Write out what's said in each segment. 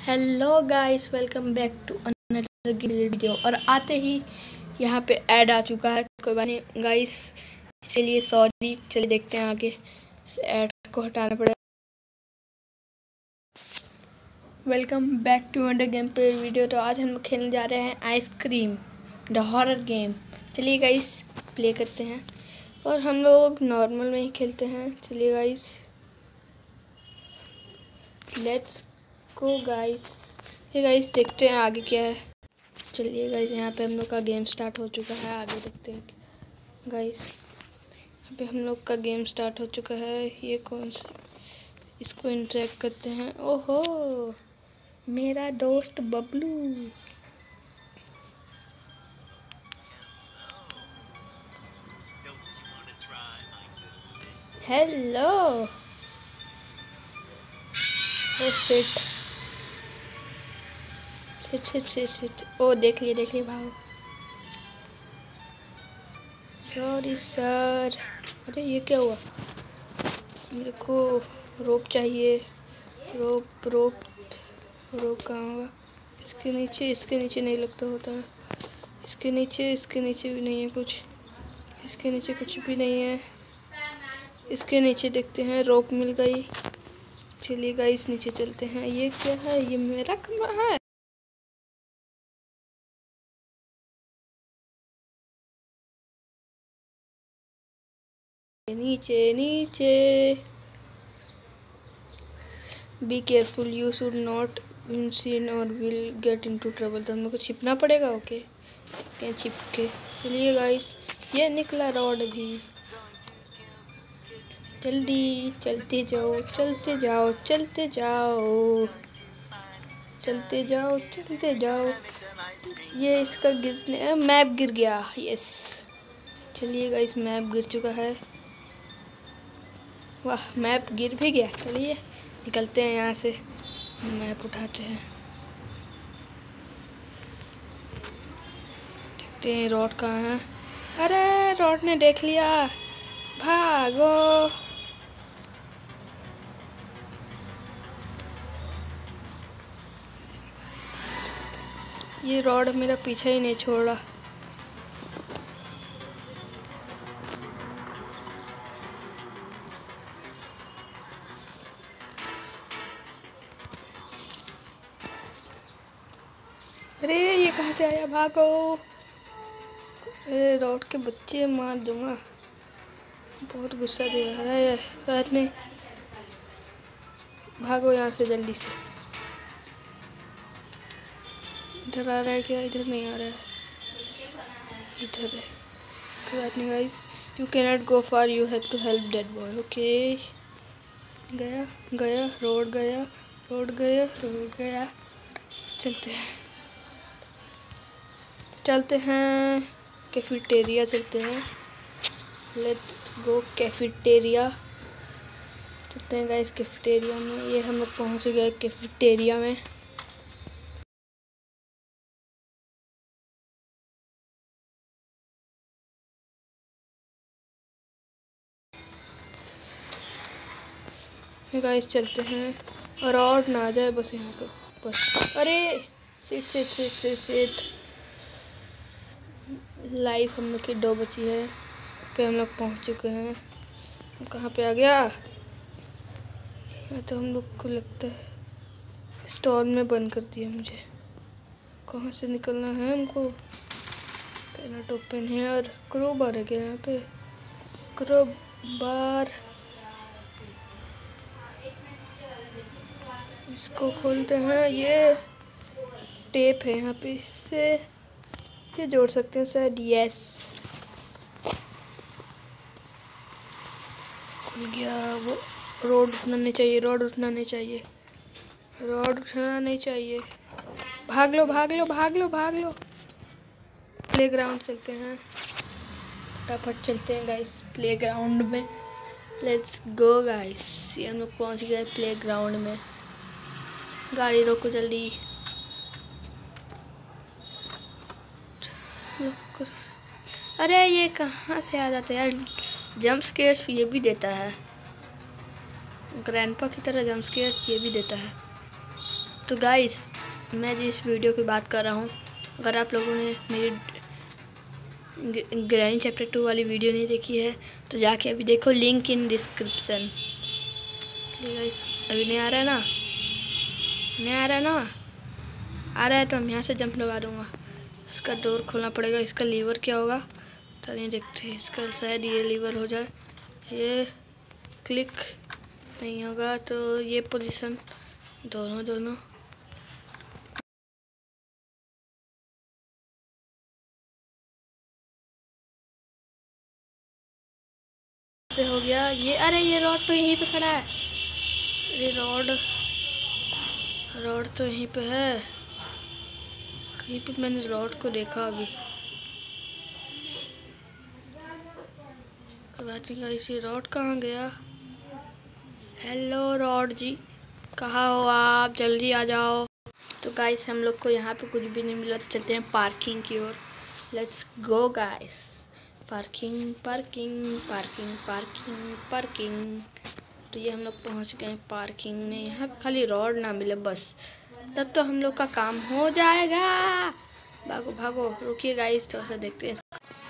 Hello guys, welcome back to another video. और आते ही यहाँ पे ऐड आ चुका है। कोई बात नहीं गाइस, इसीलिए सॉरी। चलिए देखते हैं आगे। इस ऐड को हटाना पड़ेगा। Welcome back to another game पे वीडियो। तो आज हम खेलने जा रहे हैं आइसक्रीम द हॉरर गेम। चलिए गाइस प्ले करते हैं। और हम लोग नॉर्मल में ही खेलते हैं। चलिए गाइस, लेट्स गो गाइस। ये गाइस देखते हैं आगे क्या है। चलिए गाइस, यहाँ पे हम लोग का गेम स्टार्ट हो चुका है। आगे देखते हैं गाइस। यहाँ पे हम लोग का गेम स्टार्ट हो चुका है। ये कौन सा, इसको इंटरेक्ट करते हैं। ओहो, मेरा दोस्त Bablu. Hello. Oh shit shit shit shit shit. ओ देख लिए भाव। Sorry sir. अरे ये क्या हुआ? मेरे को रोप चाहिए। रोप रोप रोप कहाँ होगा? इसके नीचे नहीं लगता होता है। इसके नीचे भी नहीं है कुछ। इसके नीचे कुछ भी नहीं है। इसके नीचे देखते हैं, रोप मिल गई। चलिए गाइस नीचे चलते हैं। ये क्या है? ये मेरा कमरा है। नीचे नीचे। Be careful, you should not be seen or will get into trouble. तो हम लोग को छिपना पड़ेगा। ओके, देखते हैं छिप के। चलिए गाइस, ये निकला रॉड भी। जल्दी चलते जाओ चलते जाओ चलते जाओ चलते जाओ चलते जाओ। ये इसका गिरने, मैप गिर गया। यस। चलिए गाइस, मैप गिर चुका है। वाह, मैप गिर भी गया। चलिए निकलते हैं यहाँ से। मैप उठाते हैं, देखते हैं रॉड कहाँ है। अरे रॉड ने देख लिया, भागो। ये रॉड मेरा पीछा ही नहीं छोड़ रहा। अरे ये कहाँ से आया? भागो। अरे रॉड के बच्चे, मार दूंगा। बहुत गुस्सा दे रहा है यार ने। भागो यहाँ से जल्दी से। इधर आ रहा है क्या? इधर नहीं आ रहा है, इधर है। कोई बात नहीं guys, you can not go far, you have to help that boy. Okay, गया गया रोड गया रोड गया रोड गया। चलते हैं कैफेटेरिया चलते हैं। Let's go cafeteria. चलते हैं गाइस कैफेटेरिया में। ये हम लोग पहुँच गए कैफेटेरिया में। गाइस चलते हैं, और ना आ जाए बस यहाँ पे बस। अरे seat seat seat seat seat. Life हम लोग की 2 बची है। पे हम लोग पहुँच चुके हैं। कहाँ पे आ गया? यहाँ तो हम लोग को लगता है स्टॉल में बंद कर दिया मुझे। कहाँ से निकलना है हमको? कैनट ओपन है। और क्रोबार है क्या यहाँ पे? क्रोबार, इसको खोलते हैं। ये टेप है यहाँ पे, इससे ये जोड़ सकते हैं शायद। यस, खुल गया। वो रोड उठना नहीं चाहिए, रोड उठना नहीं चाहिए, रोड उठना नहीं चाहिए। भाग लो भाग लो भाग लो भाग लो। प्लेग्राउंड चलते हैं, फटाफट चलते हैं गाइस प्लेग्राउंड में। Let's go guys. ये हम लोग पहुँच गए प्लेग्राउंड में। गाड़ी रोको जल्दी। अरे ये कहाँ से आ जाता है यार? जंप स्केयर्स ये भी देता है, ग्रैंडपा की तरह जंप स्केयर्स ये भी देता है। तो गाइस मैं जिस वीडियो की बात कर रहा हूँ, अगर आप लोगों ने मेरी ग्रैनी चैप्टर 2 वाली वीडियो नहीं देखी है तो जाके अभी देखो, लिंक इन डिस्क्रिप्शन। इसलिए गाइस अभी नहीं आ रहा है ना, नहीं आ रहा है ना, आ रहा है तो हम यहाँ से जंप लगा दूँगा। इसका डोर खोलना पड़ेगा। इसका लीवर क्या होगा तो नहीं देखते, इसका शायद ये लीवर हो जाए। ये क्लिक नहीं होगा तो ये पोजीशन, दोनों से हो गया ये। अरे ये रॉड तो यहीं पे खड़ा है, अरे रॉड तो यहीं पे है, कहीं पे मैंने रॉड को देखा अभी। बात नहीं गाइस, ये रॉड कहाँ गया? हेलो रॉड जी, कहाँ हो आप? जल्दी आ जाओ। तो गाइस हम लोग को यहाँ पे कुछ भी नहीं मिला तो चलते हैं पार्किंग की ओर। Let's go guys. Parking parking parking parking parking. तो ये हम लोग पहुँच गए पार्किंग में। यहाँ पे खाली रॉड ना मिले बस, तब तो हम लोग का काम हो जाएगा। भागो भागो, रुकिए गाइस थोड़ा सा देखते हैं।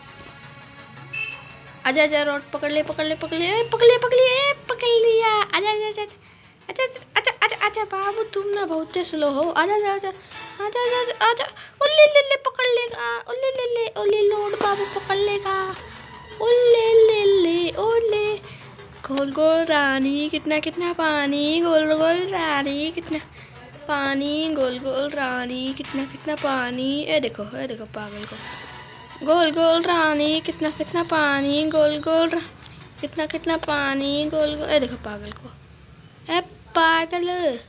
आजा आजा, रॉड पकड़ ले पकड़ ले पकड़ ले पकड़ ले पकड़ ले, पकड़ लिया। आजा आजा आजा आजा आजा आजा आजा बाबू, तुम ना बहुत स्लो हो। आजा आजा आजा आजा आजा आजा। उल्ले ले ले पकड़ लेगा, उल्ले ले ले, उल्ले लोड बाबू पकड़ लेगा। उल्ले ले ले ओले। गोल गोल रानी कितना कितना पानी, गोल गोल रानी कितना पानी, गोल गोल रानी कितना कितना पानी। ए देखो पागल को। गोल गोल रानी कितना कितना पानी, गोल गोल कितना कितना पानी, गोल गोल। ए देखो पागल को, ए पागल,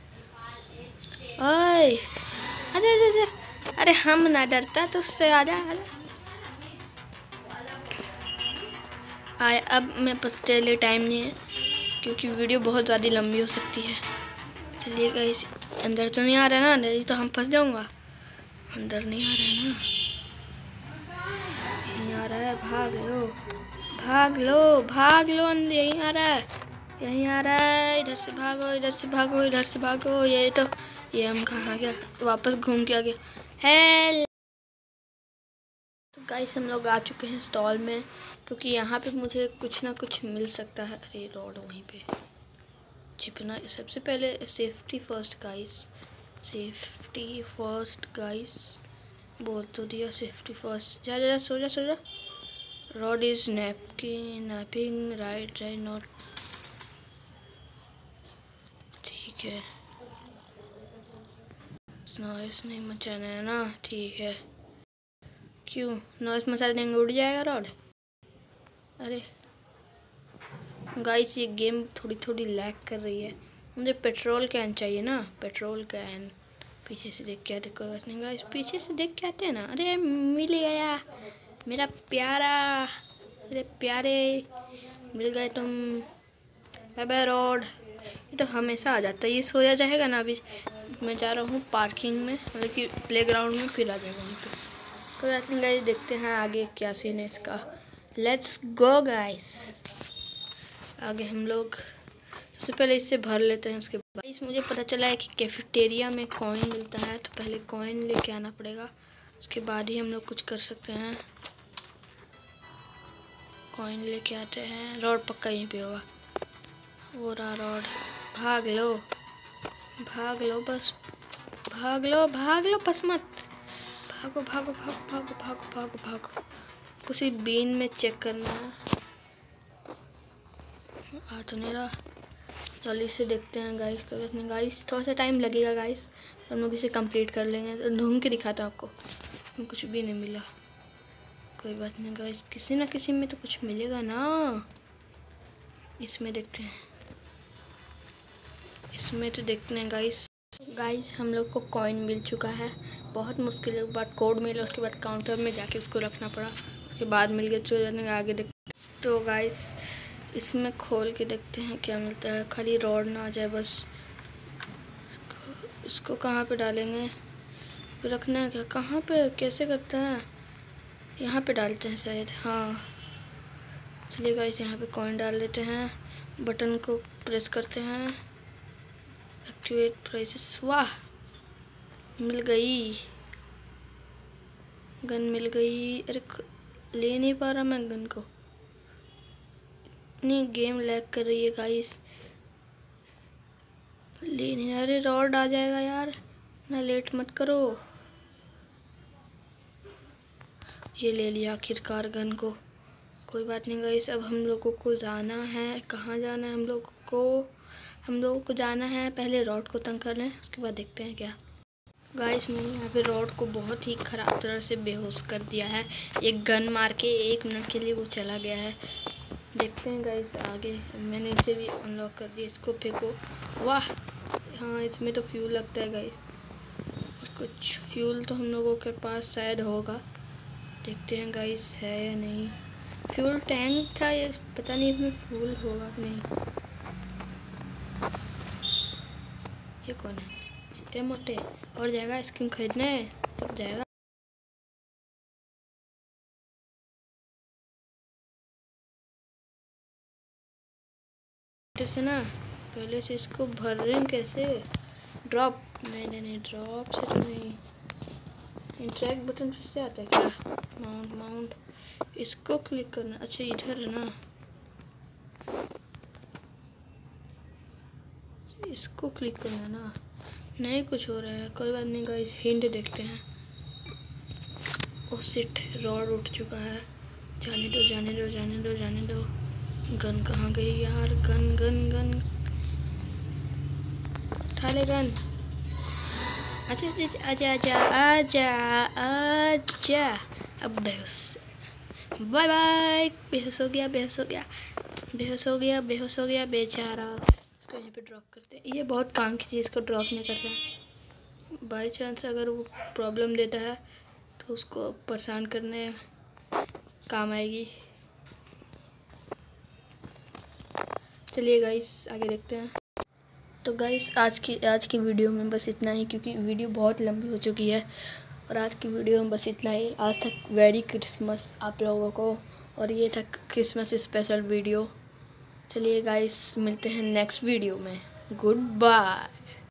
ओए आजा आजा आजा। अरे हम ना डरता तो उससे, आजा आजा। आया अब मैं पकड़ने लिए टाइम नहीं है क्योंकि वीडियो बहुत ज़्यादा लंबी हो सकती है। चलिए गाइस, अंदर तो नहीं आ रहा है ना, नहीं तो हम फंस जाऊंगा। अंदर नहीं आ रहा है ना, यहीं आ रहा है। भाग लो भाग लो भाग लो, अंदर यहीं आ रहा है, यहीं आ रहा है। इधर से भागो इधर से भागो इधर से भागो। ये हम कहाँ गया, वापस घूम के आ गया। हेल गाइस हम लोग आ चुके हैं स्टॉल में, क्योंकि यहाँ पे मुझे कुछ ना कुछ मिल सकता है। अरे रॉड वहीं पे छिपना। सबसे पहले safety first guys, safety first guys, बोल तो दिया सेफ्टी फर्स्ट। जा जा सो जा सो जा। Rod is napping right not, ठीक है। नॉइस नहीं मचाना है ना, ठीक है। क्यों नॉइस मचा देंगे उड़ जाएगा रॉड? अरे गाइस ये गेम थोड़ी लैग कर रही है। मुझे पेट्रोल कैन चाहिए ना, पेट्रोल कैन। पीछे से देख के आते, कोई बात नहीं गाइस, पीछे से देख के आते हैं ना। अरे मिल गया मेरा प्यारा, मेरे प्यारे मिल गए तुम। Bye bye Rod. ये तो हमेशा आ जाता है, ये सोया जाएगा ना। अभी मैं जा रहा हूँ पार्किंग में, मतलब कि प्लेग्राउंड में, फिर आ जाएगा वहीं पे। कोई बात नहीं गाइस, देखते हैं आगे क्या सीन है इसका। Let's go guys. आगे हम लोग सबसे पहले इससे भर लेते हैं। उसके बाद इस मुझे पता चला है कि कैफेटेरिया में कॉइन मिलता है, तो पहले कॉइन लेके आना पड़ेगा, उसके बाद ही हम लोग कुछ कर सकते हैं। कॉइन लेके आते हैं। रॉड पक्का यहीं पे होगा, वो रहा रॉड। भाग लो बस, भाग लो बस मत। भागो भागो भागो भागो भागो भागो भागो। किसी बीन में चेक करना है, आ तो नहीं रहा। जल्दी से देखते हैं गाइस। कोई बात नहीं गाइस, थोड़ा सा टाइम लगेगा गाइस, हम लोग इसे कंप्लीट कर लेंगे। तो ढूंढ के दिखाता हूँ आपको, कुछ भी नहीं मिला। कोई बात नहीं गाइस, किसी ना किसी में तो कुछ मिलेगा ना। इसमें देखते हैं, इसमें तो देखते हैं गाइस हम लोग को कॉइन मिल चुका है। बहुत मुश्किल के बाद कोड मिला, उसके बाद काउंटर में जाके उसको रखना पड़ा, उसके बाद मिल गया। चलो आगे देखते। तो गाइस इसमें खोल के देखते हैं क्या मिलता है। खाली रॉड ना आ जाए बस। इसको कहाँ पे डालेंगे, रखना है क्या, कहाँ पे कैसे करते हैं? यहाँ पे डालते हैं शायद, हाँ। चलिए गाइस यहाँ पे कॉइन डाल लेते हैं, बटन को प्रेस करते हैं, एक्टिवेट प्राइसेस। वाह मिल गई, गन मिल गई। अरे ले नहीं पा रहा मैं गन को, इतनी गेम लैग कर रही है गाइस। ले नहीं, अरे रॉड आ जाएगा यार, ना लेट मत करो। ये ले लिया आखिरकार गन को। कोई बात नहीं गाइस, अब हम लोगों को जाना है, कहाँ जाना है हम लोगों को जाना है, पहले रॉड को तंग कर लें, उसके बाद देखते हैं क्या। गाइस मैंने यहाँ पे रॉड को बहुत ही ख़राब तरह से बेहोश कर दिया है। एक गन मार के 1 मिनट के लिए वो चला गया है। देखते हैं गाइस आगे। मैंने इसे भी अनलॉक कर दिया, इसको फेंको। वाह, हाँ इसमें तो फ्यूल लगता है गाइस, कुछ फ्यूल तो हम लोगों के पास शायद होगा। देखते हैं गाइस है या नहीं। फ्यूल टैंक था ये, पता नहीं इसमें फ्यूल होगा कि नहीं। ये कौन है? ये मोटे और जाएगा स्किन खरीदने तब जाएगा। से ना पहले से इसको भर रहे हैं कैसे। ड्रॉप नहीं ड्रॉप से तो नहीं। इंटरेक्ट बटन फिर से आता है क्या? माउंट इसको क्लिक करना। अच्छा इधर है ना, इसको क्लिक करना ना। नहीं कुछ हो रहा है, कोई बात नहीं गाइस, हिंट देखते हैं। ओह शिट, रॉड उठ चुका है। जाने दो जाने दो जाने दो जाने दो। गन कहाँ गई यार? गन गन गन उठा ले गन। अच्छा आजा आजा आजा आजा। अब बेहोश, बाय बाय। बेहोश हो गया बेहोश हो गया बेहोश हो गया बेहोश हो गया बेचारा। इसको यहाँ पे ड्रॉप करते हैं। ये बहुत काम की चीज़ को ड्रॉप नहीं करता। बाय चांस अगर वो प्रॉब्लम देता है तो उसको परेशान करने काम आएगी। चलिए गाइस आगे देखते हैं। तो गाइस आज की वीडियो में बस इतना ही, क्योंकि वीडियो बहुत लंबी हो चुकी है। और आज की वीडियो में बस इतना ही। आज तक वेरी क्रिसमस आप लोगों को, और ये था क्रिसमस स्पेशल वीडियो। चलिए गाइस मिलते हैं नेक्स्ट वीडियो में। Good bye.